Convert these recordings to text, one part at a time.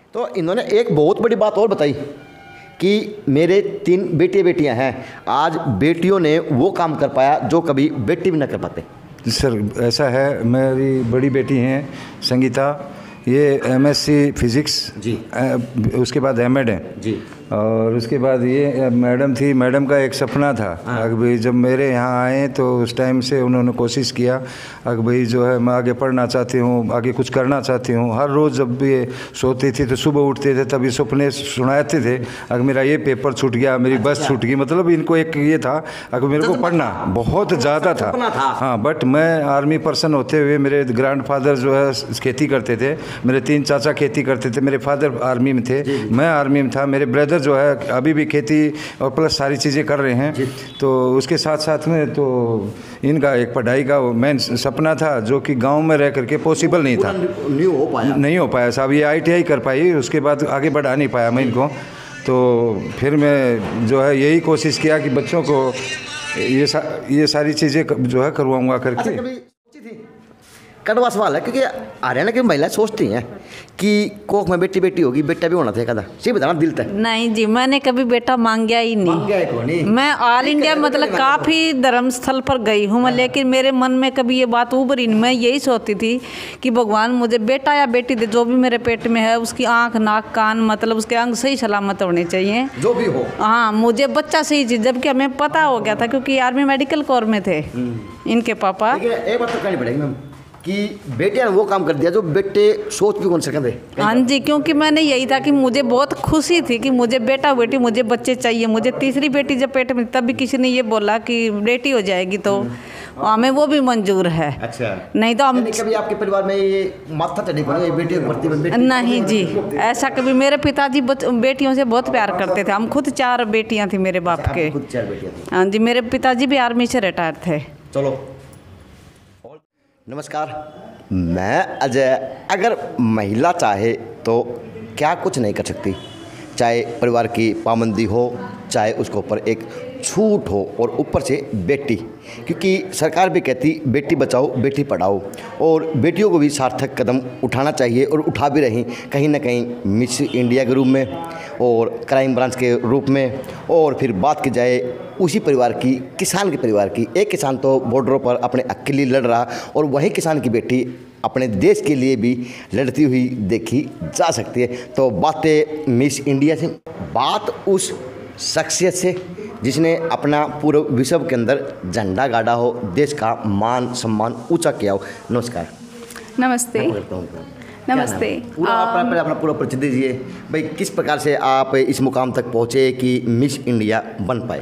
तो इन्होंने एक बहुत बड़ी बात और बताई कि मेरे 3 बेटियां हैं। आज बेटियों ने वो काम कर पाया जो कभी बेटी भी ना कर पाते। सर ऐसा है, मेरी बड़ी बेटी हैं संगीता, ये MSc फिज़िक्स जी, उसके बाद M.Ed है जी, और उसके बाद ये मैडम थी। मैडम का एक सपना था भाई जब मेरे यहाँ आए तो उस टाइम से उन्होंने कोशिश किया भाई जो है मैं आगे पढ़ना चाहती हूँ, आगे कुछ करना चाहती हूँ। हर रोज़ जब भी सोती थी तो सुबह उठते थे तभी सपने सुनाते थे अगर मेरा ये पेपर छूट गया, मेरी बस छूट गई। मतलब इनको एक ये था अगर मेरे को पढ़ना बहुत ज़्यादा था। हाँ, बट मैं आर्मी पर्सन होते हुए, मेरे ग्रैंडफादर जो है खेती करते थे, मेरे 3 चाचा खेती करते थे, मेरे फादर आर्मी में थे, मैं आर्मी में था, मेरे ब्रदर जो है अभी भी खेती और प्लस सारी चीज़ें कर रहे हैं। तो उसके साथ साथ में तो इनका एक पढ़ाई का मेन सपना था जो कि गांव में रह करके पॉसिबल नहीं था, नहीं हो पाया साहब। ये ITI कर पाई, उसके बाद आगे बढ़ा नहीं पाया मैं इनको। तो फिर मैं जो है यही कोशिश किया कि बच्चों को ये सारी चीज़ें जो है करवाऊँगा करके। कड़वा सवाल है क्योंकि हरियाणा की महिलाएं सोचती हैं कि कोख में बेटी बेटी होगी, बेटा भी होना था कदा। सही बताना दिल तक। नहीं जी, मैंने कभी बेटा मांगा ही नहीं। मैं ऑल इंडिया मतलब काफ़ी धर्म स्थल पर गई हूँ, लेकिन मेरे मन में कभी ये बात उभरी नहीं। मैं यही सोचती थी कि भगवान मुझे बेटा या बेटी दे, जो भी मेरे पेट में है उसकी आँख नाक कान मतलब उसके अंग सही सलामत होने चाहिए, जो भी हो। हाँ, मुझे बच्चा सही चीज़, जबकि हमें पता हो गया था क्योंकि आर्मी मेडिकल कोर में थे इनके पापा। एक बात तो कहनी पड़ेगी मैम कि बेटे ने वो काम कर दिया जो बेटे सोच भी कौन सके थे। हाँ जी, क्योंकि मैंने यही था कि मुझे बहुत खुशी थी कि मुझे बेटा बेटी मुझे बच्चे चाहिए। मुझे तीसरी बेटी जब पेट में तब भी किसी ने ये बोला कि बेटी हो जाएगी तो हमें वो भी मंजूर है। अच्छा, नहीं तो हम कभी आपके परिवार में ये माथा चढ़ी पड़ी बेटी भर्ती में? नहीं जी, ऐसा कभी। मेरे पिताजी बेटियों से बहुत प्यार करते थे। हम खुद 4 बेटियाँ थी मेरे बाप के। खुद 4 बेटियाँ थी? हाँ जी, मेरे पिताजी भी आर्मी से रिटायर थे। चलो, नमस्कार, मैं अजय। अगर महिला चाहे तो क्या कुछ नहीं कर सकती, चाहे परिवार की पाबंदी हो, चाहे उसके ऊपर एक छूट हो और ऊपर से बेटी, क्योंकि सरकार भी कहती बेटी बचाओ बेटी पढ़ाओ, और बेटियों को भी सार्थक कदम उठाना चाहिए और उठा भी रही कहीं ना कहीं मिस इंडिया के रूप में और क्राइम ब्रांच के रूप में। और फिर बात की जाए उसी परिवार की, किसान के परिवार की, एक किसान तो बॉर्डरों पर अपने हक के लिए लड़ रहा और वही किसान की बेटी अपने देश के लिए भी लड़ती हुई देखी जा सकती है। तो बातें मिस इंडिया से, बात उस शख्सियत से जिसने अपना पूरे विश्व के अंदर झंडा गाड़ा हो, देश का मान सम्मान ऊंचा किया हो। नमस्कार। नमस्ते। नमस्ते। अपना पूरा परिचय दीजिए भाई, किस प्रकार से आप इस मुकाम तक पहुँचे कि मिस इंडिया बन पाए?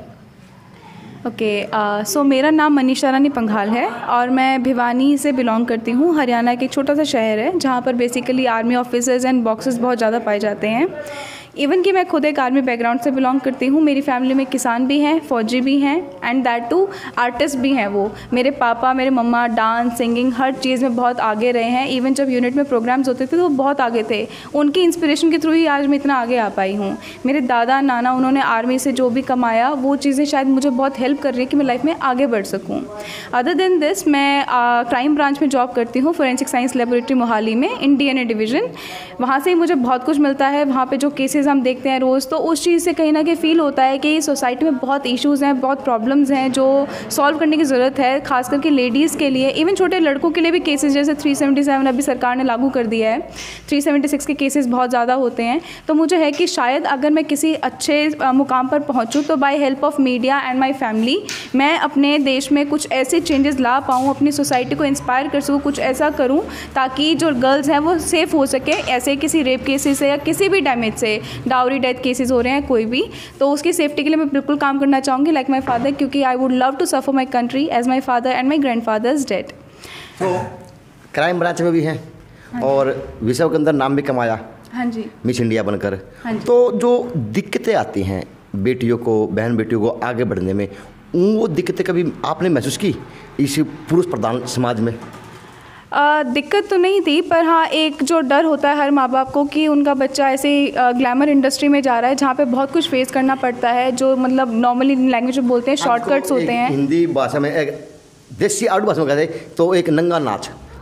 सो मेरा नाम मनीषा रानी पंघाल है और मैं भिवानी से बिलोंग करती हूँ। हरियाणा के एक छोटा सा शहर है जहाँ पर basically army officers and boxes बहुत ज़्यादा पाए जाते हैं। इवन कि मैं खुद एक आर्मी बैकग्राउंड से बिलोंग करती हूँ। मेरी फैमिली में किसान भी हैं, फौजी भी हैं एंड दैट टू आर्टिस्ट भी हैं। वो मेरे पापा, मेरे मम्मा डांस, सिंगिंग, हर चीज़ में बहुत आगे रहे हैं। इवन जब यूनिट में प्रोग्राम्स होते थे तो वो बहुत आगे थे। उनकी इंस्पिरेशन के थ्रू ही आज मैं इतना आगे आ पाई हूँ। मेरे दादा नाना, उन्होंने आर्मी से जो भी कमाया वो चीज़ें शायद मुझे बहुत हेल्प कर रही है कि मैं लाइफ में आगे बढ़ सकूँ। अदर देन दिस, मैं क्राइम ब्रांच में जॉब करती हूँ, फोरेंसिक साइंस लेबोरेटरी मोहाली में, इन DNA डिवीज़न। वहाँ से ही मुझे बहुत कुछ मिलता है। वहाँ पे जो केसेस हम देखते हैं रोज़, तो उस चीज़ से कहीं ना कहीं फील होता है कि सोसाइटी में बहुत इश्यूज़ हैं, बहुत प्रॉब्लम्स हैं जो सॉल्व करने की ज़रूरत है, खास करके लेडीज़ के लिए। इवन छोटे लड़कों के लिए भी केसेस जैसे 377 अभी सरकार ने लागू कर दिया है, 376 के केसेस बहुत ज़्यादा होते हैं। तो मुझे है कि शायद अगर मैं किसी अच्छे मुकाम पर पहुँचूँ तो by help of media and my family मैं अपने देश में कुछ ऐसे चेंजेस ला पाऊँ, अपनी सोसाइटी को इंस्पायर कर सकूँ, कुछ ऐसा करूँ ताकि जो गर्ल्स हैं वो सेफ़ हो सके ऐसे किसी रेप केसेस से या किसी भी डैमेज से, डाउरी डेथ केसेस हो रहे हैं कोई भी, तो उसकी सेफ्टी के लिए मैं बिल्कुल काम करना चाहूँगी लाइक माई फादर, क्योंकि I would love to serve my country as my father and my grandfathers dead. तो क्राइम ब्रांच में भी हैं और विश्व के अंदर नाम भी कमाया। हाँ जी, मिस इंडिया बनकर। हाँ जी। तो जो दिक्कतें आती हैं बेटियों को, बहन बेटियों को आगे बढ़ने में, वो दिक्कतें कभी आपने महसूस की इस पुरुष प्रधान समाज में? दिक्कत तो नहीं थी, पर हाँ एक जो डर होता है हर माँ बाप को कि उनका बच्चा ऐसे ग्लैमर इंडस्ट्री में जा रहा है जहाँ पे बहुत कुछ फेस करना पड़ता है, जो मतलब नॉर्मली लैंग्वेज में बोलते हैं शॉर्टकट्स होते हैं। हिंदी भाषा में, एक देसी आउट भाषा में कहते हैं तो एक नंगा नाच,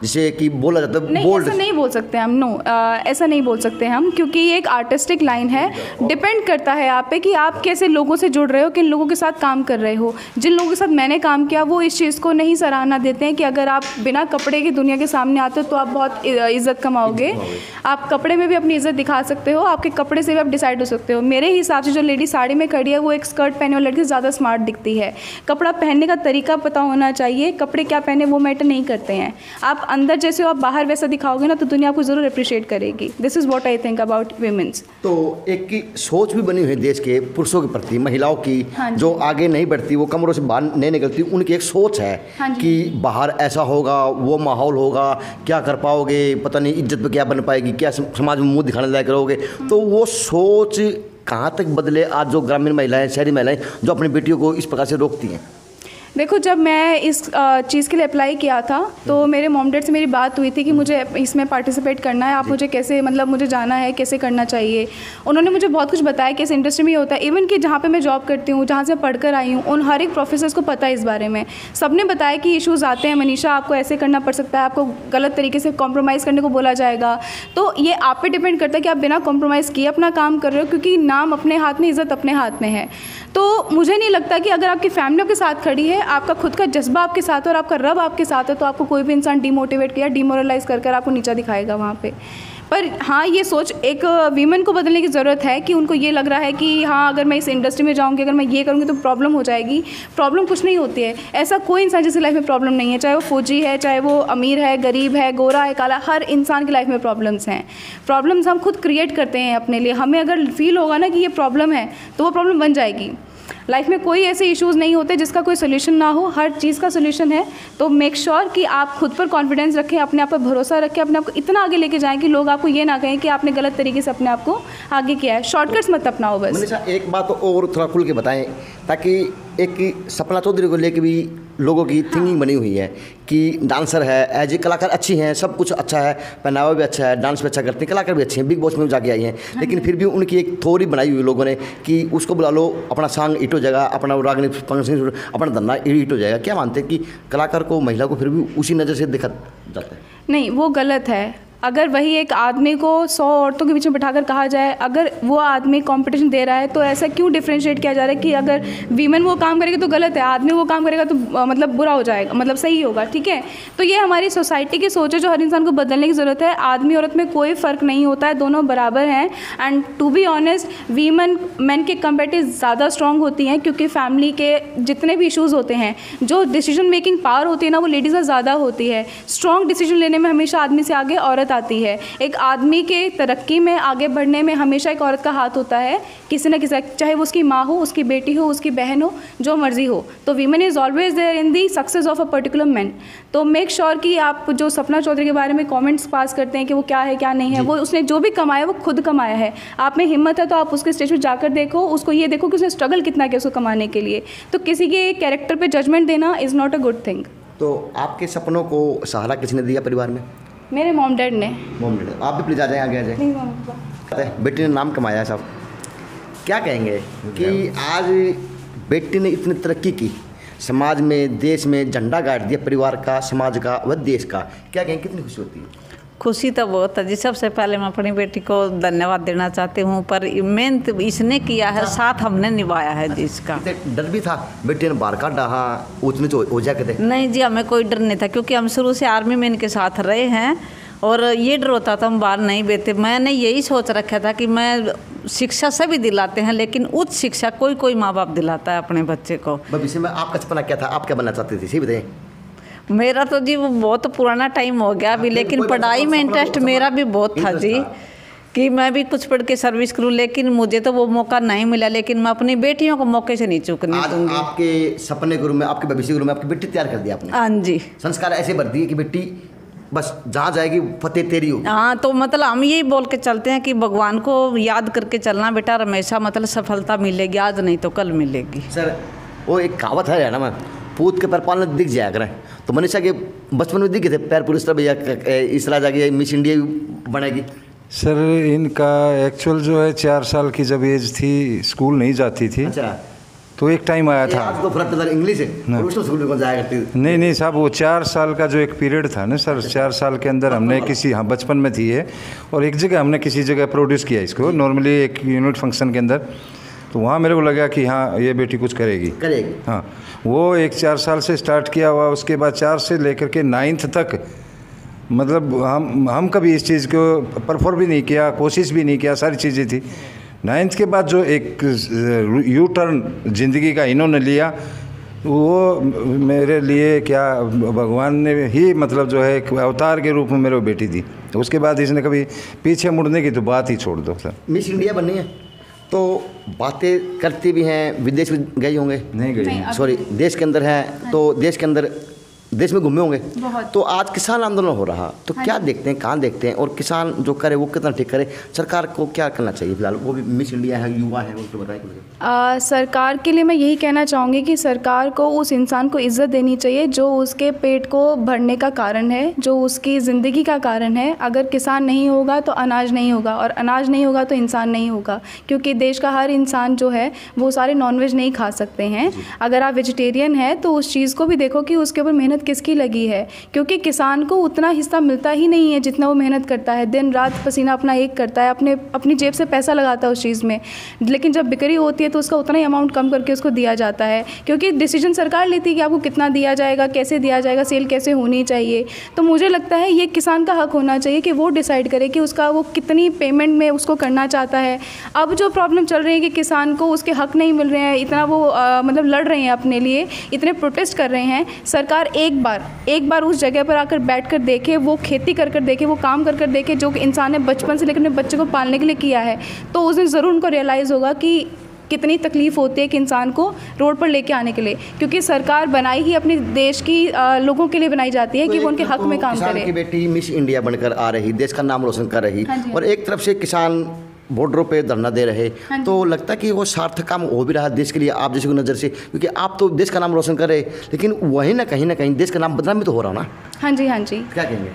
जिसे कि बोला जाता है नहीं, बोल्ड? ऐसा नहीं बोल सकते हम, नो, ऐसा नहीं बोल सकते हम, क्योंकि ये एक आर्टिस्टिक लाइन है। डिपेंड करता है आप पे कि आप कैसे लोगों से जुड़ रहे हो, किन लोगों के साथ काम कर रहे हो। जिन लोगों के साथ मैंने काम किया वो इस चीज़ को नहीं सराहना देते हैं कि अगर आप बिना कपड़े के दुनिया के सामने आते हो तो आप बहुत इज्जत कमाओगे। आप कपड़े में भी अपनी इज्जत दिखा सकते हो, आपके कपड़े से भी आप डिसाइड हो सकते हो। मेरे हिसाब से जो लेडी साड़ी में खड़ी है वो एक स्कर्ट पहने वाली लड़की से ज़्यादा स्मार्ट दिखती है। कपड़ा पहनने का तरीका पता होना चाहिए, कपड़े क्या पहने वो मैटर नहीं करते हैं। आप अंदर जैसे हो आप बाहर वैसा दिखाओगे ना तो दुनिया आपको ज़रूर अप्रिशिएट करेगी। This is what I think about womens. तो एक की सोच भी बनी हुई है देश के पुरुषों के प्रति, महिलाओं की, जो आगे नहीं बढ़ती, वो कमरों से बाहर नहीं निकलती, उनकी एक सोच है कि बाहर ऐसा होगा, वो माहौल होगा, क्या कर पाओगे, पता नहीं इज्जत पे क्या बन पाएगी, क्या समाज में मुंह दिखाने लायक रहोगे। तो वो सोच कहाँ तक बदले आज जो ग्रामीण महिलाएं, शहरी महिलाएं जो अपनी बेटियों को इस प्रकार से रोकती हैं? देखो, जब मैं इस चीज़ के लिए अप्लाई किया था तो मेरे मॉम डैड से मेरी बात हुई थी कि मुझे इसमें पार्टिसिपेट करना है, आप मुझे कैसे, मतलब मुझे जाना है, कैसे करना चाहिए। उन्होंने मुझे बहुत कुछ बताया कि इस इंडस्ट्री में ये होता है। इवन कि जहाँ पे मैं जॉब करती हूँ, जहाँ से पढ़कर आई हूँ, उन हर एक प्रोफेसर्स को पता है इस बारे में। सबने बताया कि इश्यूज़ आते हैं, मनीषा आपको ऐसे करना पड़ सकता है, आपको गलत तरीके से कॉम्प्रोमाइज़ करने को बोला जाएगा। तो ये आप पे डिपेंड करता है कि आप बिना कॉम्प्रोमाइज़ किए अपना काम कर रहे हो, क्योंकि नाम अपने हाथ में, इज़्ज़त अपने हाथ में है। तो मुझे नहीं लगता कि अगर आपकी फैमिली आपके साथ खड़ी है, आपका खुद का जज्बा आपके साथ है और आपका रब आपके साथ है, तो आपको कोई भी इंसान डिमोटिवेट किया, डिमोरलाइज कर आपको नीचा दिखाएगा वहाँ पे। पर हाँ, ये सोच एक वीमेन को बदलने की ज़रूरत है कि उनको ये लग रहा है कि हाँ, अगर मैं इस इंडस्ट्री में जाऊँगी, अगर मैं ये करूँगी तो प्रॉब्लम हो जाएगी। प्रॉब्लम कुछ नहीं होती है। ऐसा कोई इंसान जिसकी लाइफ में प्रॉब्लम नहीं है, चाहे वो फौजी है, चाहे वो अमीर है, गरीब है, गोरा है, काला, हर इंसान की लाइफ में प्रॉब्लम्स हैं। प्रॉब्लम्स हम खुद क्रिएट करते हैं अपने लिए। हमें अगर फील होगा ना कि ये प्रॉब्लम है तो वो प्रॉब्लम बन जाएगी। लाइफ में कोई ऐसे इश्यूज़ नहीं होते जिसका कोई सोल्यूशन ना हो, हर चीज़ का सोल्यूशन है। तो मेक श्योर कि आप खुद पर कॉन्फिडेंस रखें, अपने आप पर भरोसा रखें, अपने आप को इतना आगे लेके जाएं कि लोग आपको ये ना कहें कि आपने गलत तरीके से अपने आप को आगे किया है। शॉर्टकट्स मत अपनाओ बस। मनीषा, एक बात और थोड़ा खुल के बताएं, ताकि एक सपना चौधरी को लेकर भी लोगों की थिंकिंग बनी हुई है कि डांसर है, एज ए कलाकार अच्छी हैं, सब कुछ अच्छा है, पहनावा भी अच्छा है, डांस भी अच्छा करती हैं, कलाकार भी अच्छे हैं, बिग बॉस में जाके आई हैं, लेकिन फिर भी उनकी एक थ्योरी बनाई हुई लोगों ने कि उसको बुला लो, अपना सॉन्ग हिट हो जाएगा, अपना रागनी फंक्शन, अपना धंधा हिट हो जाएगा। क्या मानते हैं कि कलाकार को, महिला को फिर भी उसी नज़र से देखा जाता है? नहीं, वो गलत है। अगर वही एक आदमी को 100 औरतों के बीच में बिठाकर कहा जाए, अगर वो आदमी कंपटीशन दे रहा है तो ऐसा क्यों डिफरेंशिएट किया जा रहा है कि अगर वीमेन वो काम करेगी तो गलत है, आदमी वो काम करेगा तो मतलब बुरा हो जाएगा, मतलब सही होगा, ठीक है। तो ये हमारी सोसाइटी की सोच है जो हर इंसान को बदलने की ज़रूरत है। आदमी औरत में कोई फ़र्क नहीं होता है, दोनों बराबर हैं। And to be honest, women man के कंपेरेटिव ज़्यादा स्ट्रॉन्ग होती हैं, क्योंकि फैमिली के जितने भी इशूज़ होते हैं, जो डिसीजन मेकिंग पावर होती है ना, वो लेडीज़ का ज़्यादा होती है। स्ट्रॉन्ग डिसीजन लेने में हमेशा आदमी से आगे औरत आती है। एक आदमी के तरक्की में, आगे बढ़ने में हमेशा एक औरत का हाथ होता है, किसी न किसी, चाहे वो उसकी माँ हो, उसकी बेटी हो, उसकी बहन हो, जो मर्जी हो। तो women is always there in the success of a particular man. तो मेक श्योर कि आप जो सपना चौधरी के बारे में कमेंट्स पास करते हैं कि वो क्या है क्या नहीं है, वो उसने जो भी कमाया वो खुद कमाया है। आप में हिम्मत है तो आप उसके स्टेज पर जाकर देखो, उसको ये देखो कि उसने स्ट्रगल कितना किया उसको कमाने के लिए। तो किसी के कैरेक्टर पर जजमेंट देना is not a good thing. तो आपके सपनों को सहारा किसने दिया परिवार में? मेरे मॉम डैड ने। Mom dad. आप भी प्लीज आ जाएं, आगे आ जाएं। नहीं मॉम। बेटी ने नाम कमाया है साहब, क्या कहेंगे कि आज बेटी ने इतनी तरक्की की, समाज में, देश में झंडा गाड़ दिया, परिवार का, समाज का व देश का, क्या कहेंगे, कितनी खुशी होती है? खुशी तो बहुत है जी। सबसे पहले मैं अपनी बेटी को धन्यवाद देना चाहती हूँ, पर मेहनत इसने किया है, साथ हमने निभाया है जी इसका। डर भी था बेटी ने बाहर का डाहा उतने हो जाके? नहीं जी, हमें कोई डर नहीं था, क्योंकि हम शुरू से आर्मी में इनके साथ रहे हैं और ये डर होता था हम बाहर नहीं बेते। मैंने यही सोच रखा था कि मैं शिक्षा से भी दिलाते हैं, लेकिन उच्च शिक्षा कोई माँ बाप दिलाता है अपने बच्चे को। भविष्य में आपका सपना क्या था, आप क्या बनना चाहते थे, सही बताएं? मेरा तो जी वो बहुत पुराना टाइम हो गया अभी, लेकिन पढ़ाई में इंटरेस्ट मेरा भी बहुत था जी, कि मैं भी कुछ पढ़ के सर्विस करूं, लेकिन मुझे तो वो मौका नहीं मिला। लेकिन मैं अपनी बेटियों को मौके से नहीं चूकने दूंगी। आपके सपने गुरु में, आपके भविष्य गुरु में आपकी बेटी तैयार कर दिया आपने? हाँ जी, संस्कार ऐसे भर दिए कि बेटी बस जहाँ जाएगी फतेह तेरी होगी। हाँ, तो मतलब हम यही बोल के चलते हैं कि भगवान को याद करके चलना बेटा, हमेशा मतलब सफलता मिलेगी, आज नहीं तो कल मिलेगी। सर, वो एक कहावत है ना, मैं पूत के पैर पालने दिख जाया करें, तो मनीषा के बचपन में दिख गए थे पैर पूरी इस तरह, भैया इस तरह जाके मिस इंडिया बनेगी? सर, इनका एक्चुअल जो है 4 साल की जब एज थी, स्कूल नहीं जाती थी। अच्छा। तो एक टाइम आया था। आपको फर्क पता इंग्लिश है और उसको स्कूल में कौन जाया करती थी? नहीं साहब, वो 4 साल का जो एक पीरियड था ना सर, 4 साल के अंदर हमने किसी, हाँ बचपन में थी ये, और एक जगह हमने किसी जगह प्रोड्यूस किया इसको नॉर्मली एक यूनिट फंक्शन के अंदर। तो वहाँ मेरे को लगा कि हाँ ये बेटी कुछ करेगी। हाँ, वो एक 4 साल से स्टार्ट किया हुआ, उसके बाद 4 से लेकर के 9th तक मतलब हम कभी इस चीज़ को परफॉर्म भी नहीं किया, कोशिश भी नहीं किया, सारी चीज़ें थी। 9th के बाद जो एक यू टर्न ज़िंदगी का इन्होंने लिया, वो मेरे लिए क्या भगवान ने ही मतलब जो है एक अवतार के रूप में मेरे बेटी दी। उसके बाद इसने कभी पीछे मुड़ने की तो बात ही छोड़ दो सर। मिस इंडिया बननी है तो बातें करती भी हैं, विदेश में गई होंगे? नहीं गई, सॉरी, देश के अंदर हैं तो देश में घूमे होंगे। तो आज किसान आंदोलन हो रहा, तो क्या देखते हैं, कहाँ देखते हैं, और किसान जो करे वो कितना ठीक करे, सरकार को क्या करना चाहिए फिलहाल? वो भी मिस इंडिया है, युवा है, उसको बताएं। सरकार के लिए मैं यही कहना चाहूँगी कि सरकार को उस इंसान को इज़्ज़त देनी चाहिए जो उसके पेट को भरने का कारण है, जो उसकी ज़िंदगी का कारण है। अगर किसान नहीं होगा तो अनाज नहीं होगा, और अनाज नहीं होगा तो इंसान नहीं होगा, क्योंकि देश का हर इंसान जो है वो सारे नॉनवेज नहीं खा सकते हैं। अगर आप वेजिटेरियन हैं तो उस चीज़ को भी देखो कि उसके ऊपर मेहनत किसकी लगी है, क्योंकि किसान को उतना हिस्सा मिलता ही नहीं है जितना वो मेहनत करता है, दिन रात पसीना अपना एक करता है, अपनी जेब से पैसा लगाता है उस चीज़ में, लेकिन जब बिक्री होती है तो उसका उतना ही अमाउंट कम करके उसको दिया जाता है, क्योंकि डिसीजन सरकार लेती है कि आपको कितना दिया जाएगा, कैसे दिया जाएगा, सेल कैसे होनी चाहिए। तो मुझे लगता है ये किसान का हक होना चाहिए कि वो डिसाइड करे कि उसका वो कितनी पेमेंट में उसको करना चाहता है। अब जो प्रॉब्लम चल रही है कि किसान को उसके हक नहीं मिल रहे हैं, इतना वो मतलब लड़ रहे हैं अपने लिए, इतने प्रोटेस्ट कर रहे हैं, सरकार एक बार उस जगह पर आकर बैठकर देखे, वो खेती कर देखे, वो काम कर देखे जो इंसान ने बचपन से लेकर अपने बच्चे को पालने के लिए किया है, तो उस दिन ज़रूर उनको रियलाइज़ होगा कि कितनी तकलीफ़ होती है कि इंसान को रोड पर लेके आने के लिए, क्योंकि सरकार बनाई ही अपने देश की लोगों के लिए बनाई जाती है कि वो उनके हक में काम करे। किसान की बेटी मिस इंडिया बनकर आ रही, देश का नाम रोशन कर रही, और एक तरफ से किसान बॉर्डरों पे धरना दे रहे, तो लगता है कि वो सार्थक काम हो भी रहा है देश के लिए आप जैसे की नज़र से, क्योंकि आप तो देश का नाम रोशन कर रहे, लेकिन वहीं ना कहीं देश का नाम बदनाम भी तो हो रहा ना। हाँ जी, क्या कहेंगे?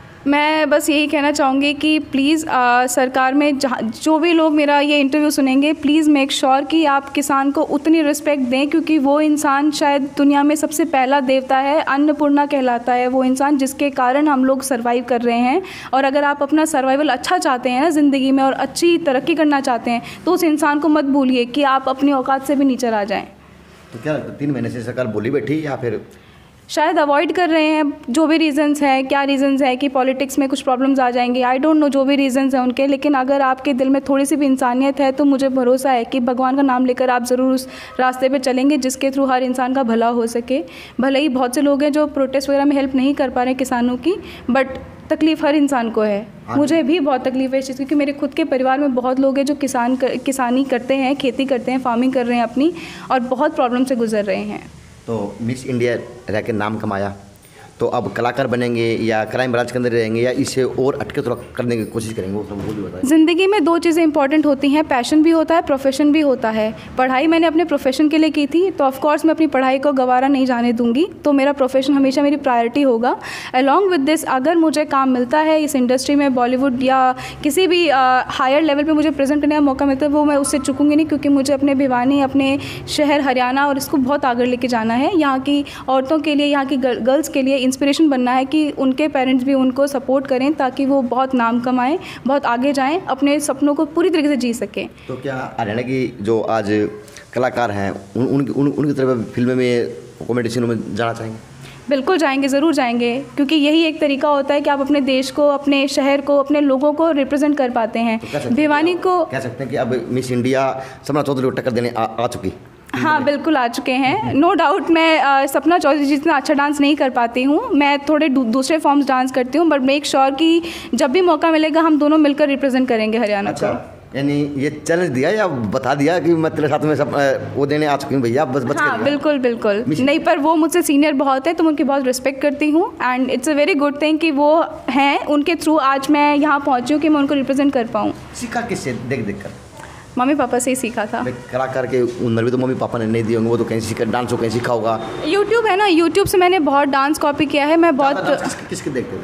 मैं बस यही कहना चाहूँगी कि प्लीज़ सरकार में जो भी लोग मेरा ये इंटरव्यू सुनेंगे, प्लीज़ मेक श्योर कि आप किसान को उतनी रिस्पेक्ट दें, क्योंकि वो इंसान शायद दुनिया में सबसे पहला देवता है, अन्नपूर्णा कहलाता है वो इंसान, जिसके कारण हम लोग सर्वाइव कर रहे हैं। और अगर आप अपना सर्वाइवल अच्छा चाहते हैं ना ज़िंदगी में, और अच्छी तरक्की करना चाहते हैं, तो उस इंसान को मत भूलिए कि आप अपनी औकात से भी नीचे आ जाएँ। तो क्या 3 महीने से सरकार बोली बैठी, या फिर शायद अवॉइड कर रहे हैं? जो भी रीज़न्स हैं, क्या रीज़न्स है कि पॉलिटिक्स में कुछ प्रॉब्लम्स आ जाएंगे, आई डोंट नो, जो भी रीज़न्स हैं उनके, लेकिन अगर आपके दिल में थोड़ी सी भी इंसानियत है तो मुझे भरोसा है कि भगवान का नाम लेकर आप ज़रूर उस रास्ते पे चलेंगे जिसके थ्रू हर इंसान का भला हो सके। भले ही बहुत से लोग हैं जो प्रोटेस्ट वगैरह में हेल्प नहीं कर पा रहे किसानों की, बट तकलीफ़ हर इंसान को है। मुझे भी बहुत तकलीफ़ है इस चीज़ की, क्योंकि मेरे खुद के परिवार में बहुत लोग हैं जो किसानी करते हैं, खेती करते हैं, फार्मिंग कर रहे हैं अपनी, और बहुत प्रॉब्लम से गुजर रहे हैं। तो मिस इंडिया रह के नाम कमाया, तो अब कलाकार बनेंगे या क्राइम ब्रांच के अंदर रहेंगे, या इसे और हटके थोड़ा करने की कोशिश करेंगे? वो भी बताएं। ज़िंदगी में 2 चीज़ें इंपॉर्टेंट होती हैं, पैशन भी होता है, प्रोफेशन भी होता है। पढ़ाई मैंने अपने प्रोफेशन के लिए की थी, तो ऑफ कोर्स मैं अपनी पढ़ाई को गवारा नहीं जाने दूंगी, तो मेरा प्रोफेशन हमेशा मेरी प्रायोरिटी होगा। अलॉन्ग विद दिस, अगर मुझे काम मिलता है इस इंडस्ट्री में, बॉलीवुड या किसी भी हायर लेवल पर मुझे प्रेजेंट करने का मौका मिलता है, वो मैं उससे चूकूँगी नहीं, क्योंकि मुझे अपने भिवानी, अपने शहर हरियाणा और इसको बहुत आगे लेके जाना है। यहाँ की औरतों के लिए, यहाँ की गर्ल्स के लिए इंस्पिरेशन बनना है कि उनके पेरेंट्स भी उनको सपोर्ट करें, ताकि वो बहुत नाम कमाएं, बहुत आगे जाएं, अपने सपनों को पूरी तरीके से जी सकें। तो क्या हरियाणा की जो आज कलाकार हैं उनकी तरफ फिल्म में, कॉमेडी सीनों में जाना चाहेंगे? बिल्कुल जाएंगे, ज़रूर जाएंगे, क्योंकि यही एक तरीका होता है कि आप अपने देश को, अपने शहर को, अपने लोगों को रिप्रेजेंट कर पाते हैं। तो भिवानी को कह सकते हैं कि अब मिस इंडिया सपना चौधरी को टक्कर देने आ चुकी? हाँ, बिल्कुल आ चुके हैं, नो डाउट। मैं सपना चौधरी जितना अच्छा डांस नहीं कर पाती हूँ, मैं थोड़े दूसरे फॉर्म्स डांस करती हूँ, बट मेक श्योर कि जब भी मौका मिलेगा हम दोनों मिलकर रिप्रेजेंट करेंगे हरियाणा को। यानी ये चैलेंज दिया या बता दिया कि मैं तेरे साथ में सब वो देने आ चुकी हूँ भैया, बस बच हाँ, बिल्कुल नहीं, पर वो मुझसे सीनियर बहुत है तो मैं उनकी बहुत रिस्पेक्ट करती हूँ, and it's a very good thing कि वो हैं, उनके थ्रू आज मैं यहाँ पहुँची हूँ कि मैं उनको रिप्रेजेंट कर पाऊँ। सीखा किससे? देख कर मम्मी पापा से ही सीखा था। कलाकार के हुनर भी तो मम्मी पापा ने नहीं दिए होंगे, वो तो कहीं सीखा, डांस को कहीं सीखा होगा। यूट्यूब है ना, यूट्यूब से मैंने बहुत डांस कॉपी किया है। मैं बहुत किसके देखते थे?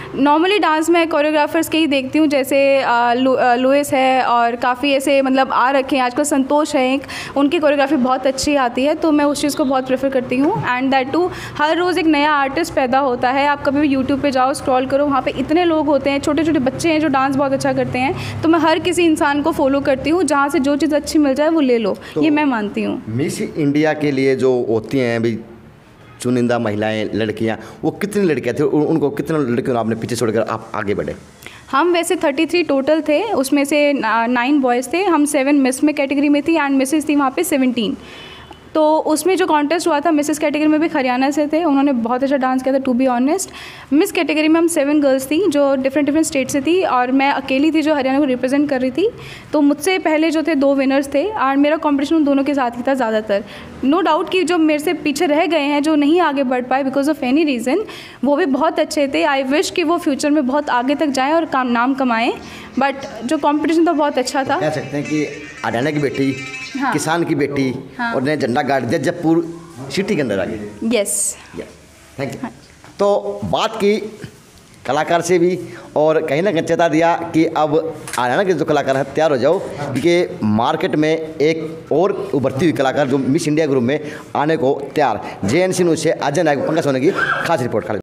नॉर्मली डांस मैं कोरियोग्राफर्स के ही देखती हूँ, जैसे लुइस है और काफ़ी ऐसे मतलब आ रखे हैं आजकल, संतोष है एक, उनकी कोरियोग्राफी बहुत अच्छी आती है, तो मैं उस चीज़ को बहुत प्रेफर करती हूँ। एंड दैट टू हर रोज़ एक नया आर्टिस्ट पैदा होता है। आप कभी भी यूट्यूब पे जाओ, स्क्रॉल करो, वहाँ पे इतने लोग होते हैं, छोटे छोटे बच्चे हैं जो डांस बहुत अच्छा करते हैं, तो मैं हर किसी इंसान को फॉलो करती हूँ, जहाँ से जो चीज़ अच्छी मिल जाए वो ले लो, तो ये मैं मानती हूँ। मिस इंडिया के लिए जो होती हैं भाई चुनिंदा महिलाएं, लड़कियां, वो कितनी लड़कियां थी, उनको कितने लड़कियों ने आपने पीछे छोड़कर आप आगे बढ़े? हम वैसे 33 टोटल थे, उसमें से 9 बॉयज़ थे, हम 7 मिस में कैटेगरी में थी एंड मिसेस थी वहाँ पे 17। तो उसमें जो कॉन्टेस्ट हुआ था मिसेस कैटेगरी में भी हरियाणा से थे, उन्होंने बहुत अच्छा डांस किया था to be honest. Miss category में हम 7 गर्ल्स थी जो डिफरेंट स्टेट से थी, और मैं अकेली थी जो हरियाणा को रिप्रेजेंट कर रही थी। तो मुझसे पहले जो थे 2 विनर्स थे और मेरा कॉम्पिटिशन उन दोनों के साथ ही था ज़्यादातर। नो डाउट कि जो मेरे से पीछे रह गए हैं, जो नहीं आगे बढ़ पाए बिकॉज ऑफ एनी रीज़न, वो भी बहुत अच्छे थे। आई विश कि वो फ्यूचर में बहुत आगे तक जाएँ और नाम कमाएँ, बट जो कॉम्पिटिशन था बहुत अच्छा था। कह सकते हैं कि हरियाणा की बेटी, हाँ, किसान की बेटी, हाँ, और ने झंडा गाड़ दिया जयपुर सिटी के अंदर आ गई। Yes, thank you. तो बात की कलाकार से भी, और कहीं ना कहीं चेता दिया कि अब हरियाणा के जो कलाकार हैं तैयार हो जाओ, क्योंकि मार्केट में एक और उभरती हुई कलाकार जो मिस इंडिया ग्रुप में आने को तैयार। JNC न्यूज़ से अजय नायक, पंकज सोनी की खास रिपोर्ट।